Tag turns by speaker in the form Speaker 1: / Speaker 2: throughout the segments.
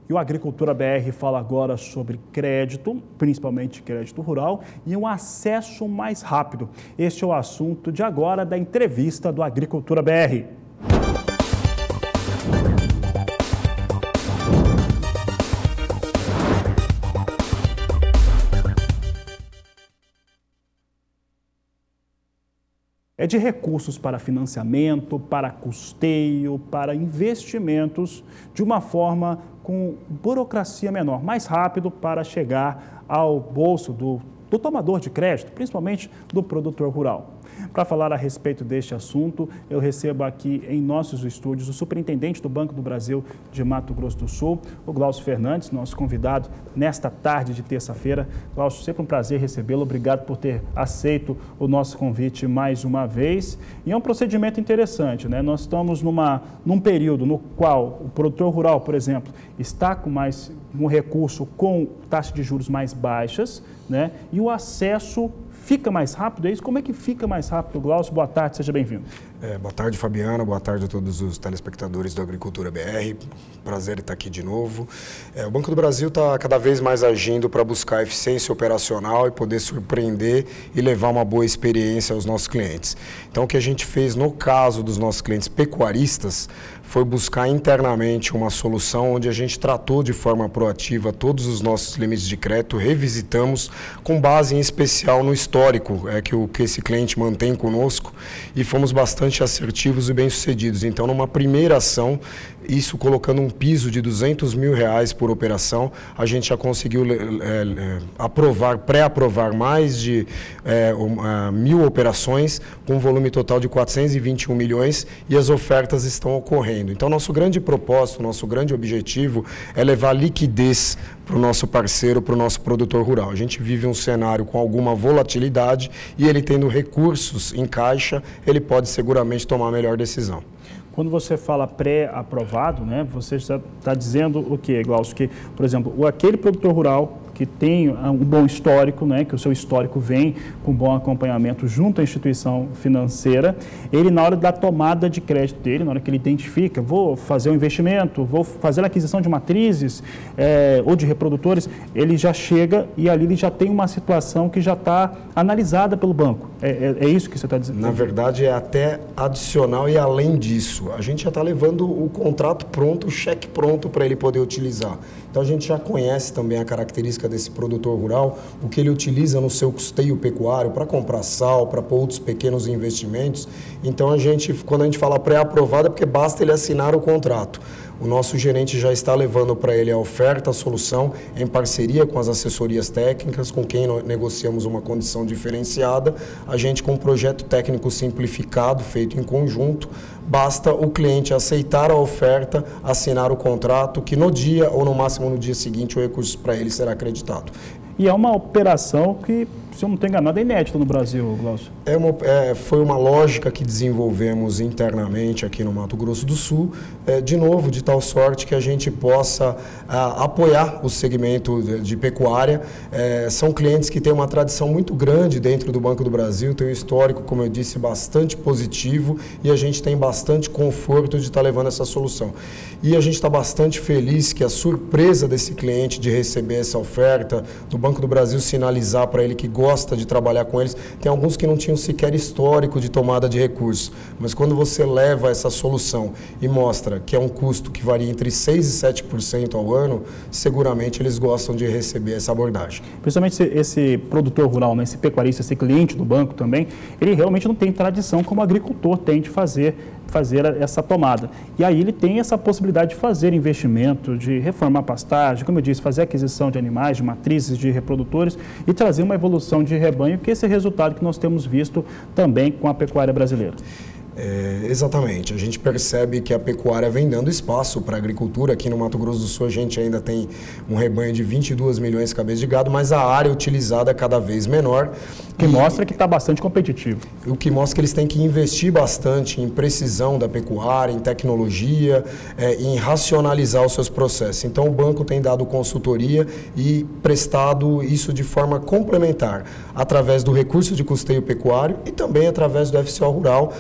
Speaker 1: E o Agricultura BR fala agora sobre crédito, principalmente crédito rural, e um acesso mais rápido. Este é o assunto de agora da entrevista do Agricultura BR. É de recursos para financiamento, para custeio, para investimentos, de uma forma com burocracia menor, mais rápido para chegar ao bolso do tomador de crédito, principalmente do produtor rural. Para falar a respeito deste assunto, eu recebo aqui em nossos estúdios o superintendente do Banco do Brasil de Mato Grosso do Sul, o Glaucio Fernandes, nosso convidado nesta tarde de terça-feira. Glaucio, sempre um prazer recebê-lo. Obrigado por ter aceito o nosso convite mais uma vez. E é um procedimento interessante, né? Nós estamos num período no qual o produtor rural, por exemplo, está com um recurso com taxa de juros mais baixas, né? E o acesso fica mais rápido, é isso? Como é que fica mais rápido, Glaucio? Boa tarde, seja bem-vindo.
Speaker 2: Boa tarde, Fabiana. Boa tarde a todos os telespectadores do Agricultura BR. Prazer estar aqui de novo. O Banco do Brasil está cada vez mais agindo para buscar eficiência operacional e poder surpreender e levar uma boa experiência aos nossos clientes. Então, o que a gente fez no caso dos nossos clientes pecuaristas foi buscar internamente uma solução onde a gente tratou de forma proativa todos os nossos limites de crédito, revisitamos com base em especial no histórico que esse cliente mantém conosco e fomos bastante assertivos e bem-sucedidos. Então, numa primeira ação, isso colocando um piso de R$200 mil por operação, a gente já conseguiu pré-aprovar mais de 1.000 operações, com um volume total de 421 milhões e as ofertas estão ocorrendo. Então, nosso grande propósito, nosso grande objetivo é levar liquidez para o nosso parceiro, para o nosso produtor rural. A gente vive um cenário com alguma volatilidade e ele tendo recursos em caixa, ele pode seguramente tomar a melhor decisão.
Speaker 1: Quando você fala pré-aprovado, né, você está dizendo o quê, Glaucio? Que, por exemplo, aquele produtor rural que tem um bom histórico, né, que o seu histórico vem com bom acompanhamento junto à instituição financeira, ele na hora da tomada de crédito dele, na hora que ele identifica, vou fazer um investimento, vou fazer a aquisição de matrizes ou de reprodutores, ele já chega e ali ele já tem uma situação que já está analisada pelo banco. É isso que você está dizendo?
Speaker 2: Na verdade, é até adicional e além disso. A gente já está levando o contrato pronto, o cheque pronto para ele poder utilizar. Então, a gente já conhece também a característica desse produtor rural, o que ele utiliza no seu custeio pecuário para comprar sal, para pôr outros pequenos investimentos. Então, quando a gente fala pré-aprovado, é porque basta ele assinar o contrato. O nosso gerente já está levando para ele a oferta, a solução, em parceria com as assessorias técnicas, com quem negociamos uma condição diferenciada. A gente, com um projeto técnico simplificado, feito em conjunto, basta o cliente aceitar a oferta, assinar o contrato, que no dia ou no máximo no dia seguinte o recurso para ele será acreditado.
Speaker 1: E é uma operação que, se eu não estou enganado, é inédita no Brasil, Glaucio.
Speaker 2: Foi uma lógica que desenvolvemos internamente aqui no Mato Grosso do Sul, de novo, de tal sorte que a gente possa apoiar o segmento de pecuária. São clientes que têm uma tradição muito grande dentro do Banco do Brasil, tem um histórico, como eu disse, bastante positivo e a gente tem bastante conforto de estar levando essa solução. E a gente está bastante feliz que a surpresa desse cliente de receber essa oferta, do Banco do Brasil sinalizar para ele que gosta de trabalhar com eles, tem alguns que não tinham sequer histórico de tomada de recursos, mas quando você leva essa solução e mostra que é um custo que varia entre 6% e 7% ao ano, seguramente eles gostam de receber essa abordagem.
Speaker 1: Principalmente esse produtor rural, né, esse pecuarista, esse cliente do banco também, ele realmente não tem tradição como o agricultor tem de fazer essa tomada. E aí ele tem essa possibilidade de fazer investimento, de reformar pastagem, como eu disse, fazer aquisição de animais, de matrizes, de reprodutores e trazer uma evolução de rebanho, que esse é resultado que nós temos visto também com a pecuária brasileira.
Speaker 2: Exatamente. A gente percebe que a pecuária vem dando espaço para a agricultura. Aqui no Mato Grosso do Sul a gente ainda tem um rebanho de 22 milhões de cabeças de gado, mas a área utilizada é cada vez menor.
Speaker 1: Que mostra que está bastante competitivo.
Speaker 2: O que mostra que eles têm que investir bastante em precisão da pecuária, em tecnologia, em racionalizar os seus processos. Então o banco tem dado consultoria e prestado isso de forma complementar, através do recurso de custeio pecuário e também através do FCO Rural, para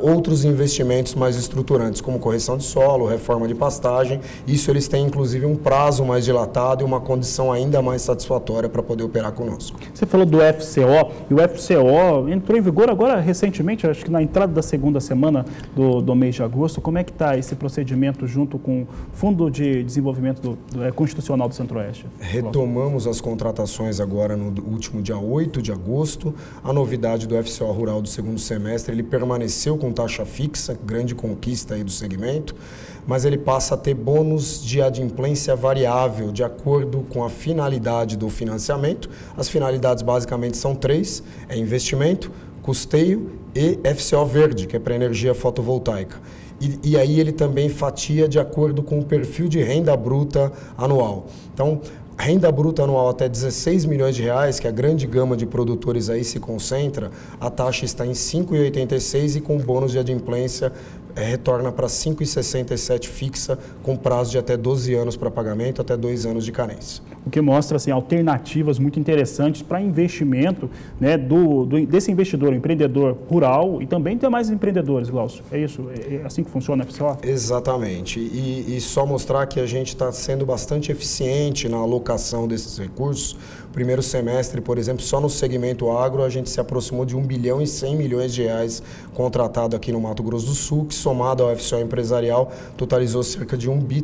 Speaker 2: outros investimentos mais estruturantes, como correção de solo, reforma de pastagem. Isso eles têm, inclusive, um prazo mais dilatado e uma condição ainda mais satisfatória para poder operar conosco.
Speaker 1: Você falou do FCO, e o FCO entrou em vigor agora recentemente, acho que na entrada da segunda semana do mês de agosto. Como é que está esse procedimento junto com o Fundo de Desenvolvimento Constitucional do Centro-Oeste?
Speaker 2: Retomamos as contratações agora no último dia 8 de agosto. A novidade do FCO Rural do segundo semestre, ele permaneceu com taxa fixa, grande conquista aí do segmento, mas ele passa a ter bônus de adimplência variável de acordo com a finalidade do financiamento. As finalidades basicamente são 3, é investimento, custeio e FCO verde, que é para energia fotovoltaica. E aí ele também fatia de acordo com o perfil de renda bruta anual. Então, renda bruta anual até 16 milhões de reais, que a grande gama de produtores aí se concentra, a taxa está em 5,86 e com bônus de adimplência retorna para 5,67 fixa, com prazo de até 12 anos para pagamento, até 2 anos de carência.
Speaker 1: O que mostra assim, alternativas muito interessantes para investimento, né, desse investidor, empreendedor rural e também tem mais empreendedores, Glaucio. É isso? É assim que funciona a FCO?
Speaker 2: Exatamente. E só mostrar que a gente está sendo bastante eficiente na alocação desses recursos. Primeiro semestre, por exemplo, só no segmento agro, a gente se aproximou de 1 bilhão e 100 milhões de reais contratado aqui no Mato Grosso do Sul, que somado ao FCO empresarial, totalizou cerca de 1 bi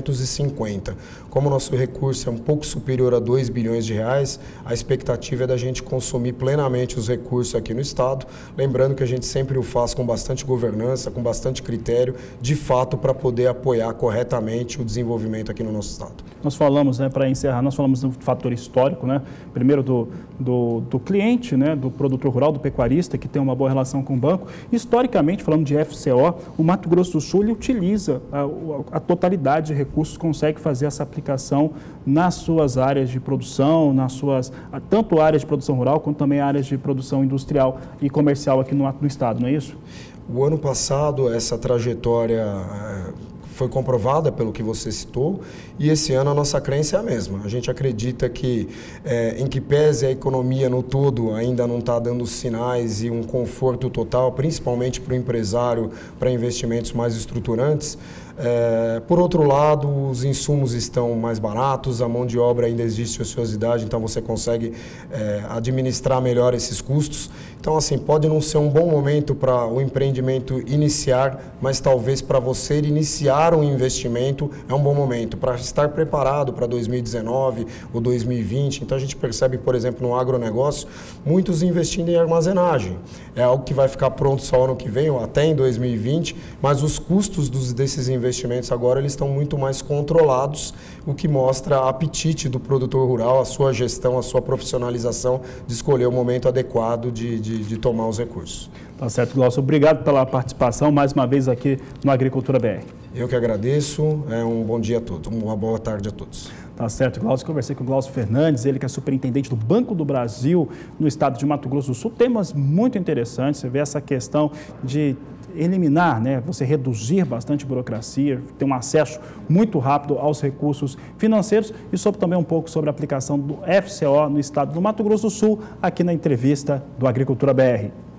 Speaker 2: 350. Como o nosso recurso é um pouco superior a 2 bilhões de reais, a expectativa é da gente consumir plenamente os recursos aqui no Estado, lembrando que a gente sempre o faz com bastante governança, com bastante critério, de fato, para poder apoiar corretamente o desenvolvimento aqui no nosso Estado.
Speaker 1: Nós falamos, né, para encerrar, nós falamos do fator histórico, né? Primeiro do cliente, né, do produtor rural, do pecuarista, que tem uma boa relação com o banco. Historicamente, falando de FCO, o Mato Grosso do Sul ele utiliza a totalidade de recursos, consegue fazer essa aplicação nas suas áreas de produção, tanto áreas de produção rural, quanto também áreas de produção industrial e comercial aqui no estado, não é isso?
Speaker 2: O ano passado, essa trajetória foi comprovada pelo que você citou, e esse ano a nossa crença é a mesma. A gente acredita que, em que pese a economia no todo ainda não está dando sinais e um conforto total, principalmente para o empresário, para investimentos mais estruturantes, por outro lado, os insumos estão mais baratos, a mão de obra ainda existe ociosidade, então você consegue administrar melhor esses custos. Então, assim, pode não ser um bom momento para o empreendimento iniciar, mas talvez para você iniciar um investimento é um bom momento, para estar preparado para 2019 ou 2020. Então, a gente percebe, por exemplo, no agronegócio, muitos investindo em armazenagem. É algo que vai ficar pronto só ano que vem ou até em 2020, mas os custos desses investimentos agora eles estão muito mais controlados, o que mostra apetite do produtor rural, a sua gestão, a sua profissionalização de escolher o momento adequado de tomar os recursos.
Speaker 1: Tá certo, Glaucio. Obrigado pela participação mais uma vez aqui no Agricultura BR.
Speaker 2: Eu que agradeço. Um bom dia a todos, uma boa tarde a todos.
Speaker 1: Tá certo, Glaucio. Conversei com o Glaucio Fernandes, ele que é superintendente do Banco do Brasil no estado de Mato Grosso do Sul. Temas muito interessantes. Você vê essa questão de eliminar, né, você reduzir bastante burocracia, ter um acesso muito rápido aos recursos financeiros e sobre também um pouco sobre a aplicação do FCO no estado do Mato Grosso do Sul, aqui na entrevista do Agricultura BR.